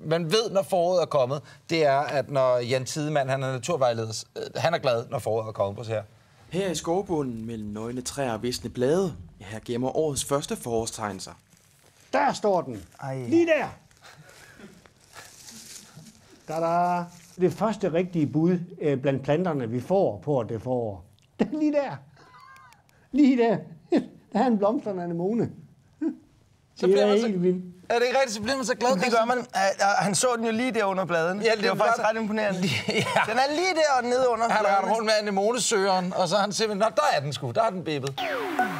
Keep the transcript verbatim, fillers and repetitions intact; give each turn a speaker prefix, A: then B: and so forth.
A: man ved, når foråret er kommet, det er, at når Jan Tidemann, han er naturvejleder, han er glad, når foråret er kommet på sig her.
B: Her i skovbunden mellem nøgne træer og visne blade, her gemmer årets første forårstegn sig.
C: Der står den.
D: Ej.
C: Lige der. Da-da. Det første rigtige bud øh, blandt planterne, vi får på, at det er forår. Det er lige der. Lige der. Der er en blomstrende anemone.
A: Så bliver man
C: det er
A: så...
C: helt vildt.
A: Er det ikke rigtigt? Så bliver man så glad.
D: Det gør man. Han så den jo lige der under bladen.
A: Ja,
D: det, det var faktisk ret imponerende.
A: Ja.
D: Den er lige der og nede under
A: Han har
D: bladen.
A: rundt med anemonesøgeren, og så har han simpelthen... Nå, der er den sgu. Der er den bippet.